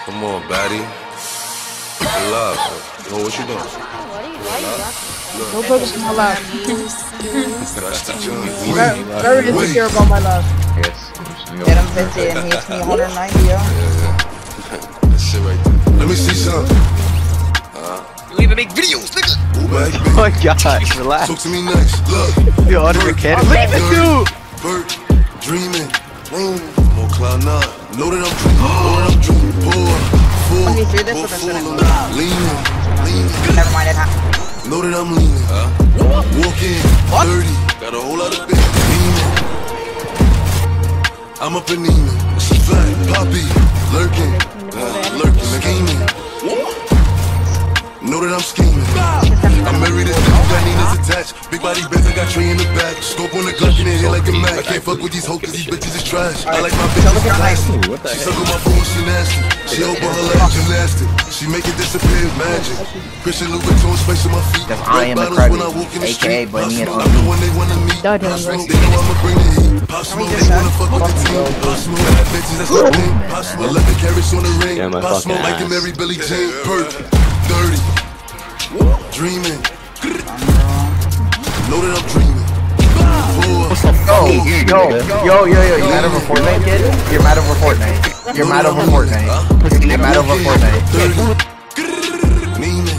Come on, baddie. Love. Oh, what you doing? No purpose in my life. That's the joint. Very insecure about my life. Yes. Get him 50 and he hits me 190, yo. That shit right there. Let me see something. You even make videos, nigga. Ooh, baby. Oh my gosh, relax. Talk to me nice. Look. Yo, under the cannon. Look at this dude. Bert, dreaming. I'm on cloud nine. Know that I'm dreaming. Know that I'm dreaming. Full. When you do this with a student, Leaning. never mind, it happened. Know that I'm leaning. Walk in. 30. Got a whole lot of bitches leaning. I'm up and leaning. It's a fact. Poppy. Lurking. Scheming. Know that I'm scheming. I'm married as bitch, got Nina's attached. Big body Benz, I got Trey in the back. Scope on the Glock in the head like a Mac. I can't fuck with these hoes cause these bitches is trash. I like my bitches classy. She suck on my phone, she nasty. She open her legs, gymnastic. She make it disappear, magic. Christian Louboutin, space on my feet. That's I am the credit, aka Bunny and Uncle. When they wanna meet, Pop Smoke, they know I'ma bring the heat. Pop Smoke, they wanna fuck with the team. Pop Smoke, bad bitches, that's my thing. Pop Smoke, 11 carats on the ring. Pop Smoke, like a Mary Billie Jean. Perk, dirty. Dreaming. Know that I'm dreaming. Yo, you mad over Fortnite, kid? You're mad over Fortnite. You're mad over Fortnite. You're mad over Fortnite. Nina.